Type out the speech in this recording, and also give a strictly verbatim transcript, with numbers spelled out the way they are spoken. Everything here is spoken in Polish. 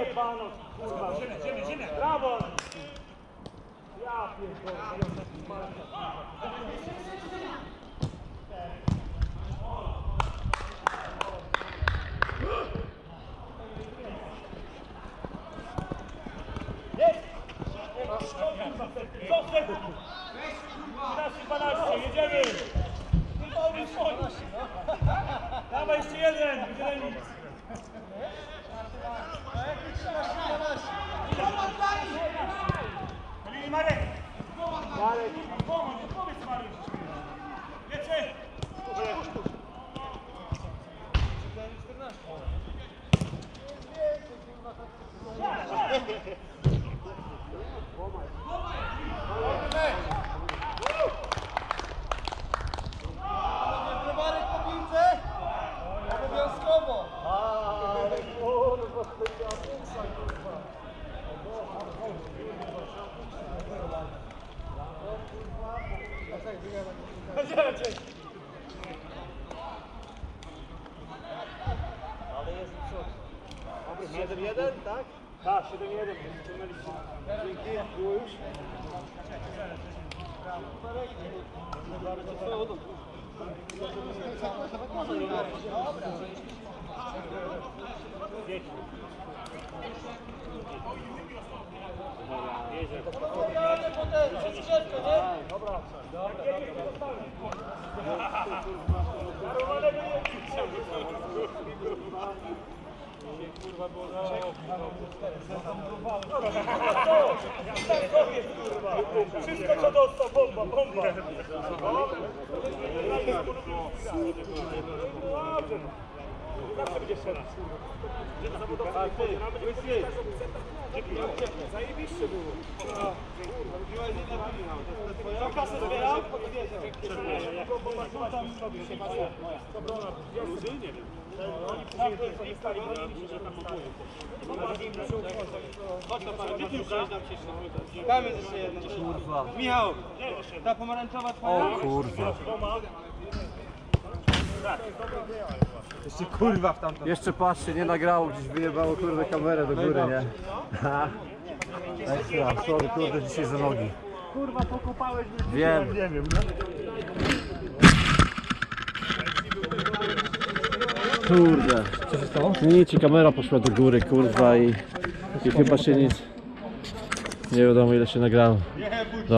panu, kurwa. Ziemię, ziemię. Brawo! Ja pierdolę. trzynaście dwanaście, jedziemy! Dawaj jeszcze jeden, będzie remis. Marek! Marek! Pomóż, powiedz Marek! Lecę! Marek po piłce? Obowiązkowo! Ale kurwa, to ja muszę, kurwa. Ale jest przód. siedem jeden, tak? Tak, siedem jeden. Dzięki. Było już? Dobra. Kurwa, było na wszystko co dostał, bomba, bomba. Zawsze będzie szedł. Zajebiście było. Co kasę zbierał? Nie wiem. Oni później stali, że tam Tam jest jeszcze jedno. Kurwa. Michał, ta pomarańczowa twoja? O kurwa. Jeszcze kurwa w tamtą. Jeszcze patrzcie, nie nagrało, gdzieś wyjebało kurde kamerę do góry, nie? Ha. Ekstra, sorry, kurde dzisiaj za nogi. kurwa pokopałeś mnie. Wiem. Nie wiem. Kurde. Co się stało? Nic, i kamera poszła do góry, kurwa i, i chyba się nic, nie wiadomo ile się nagrało.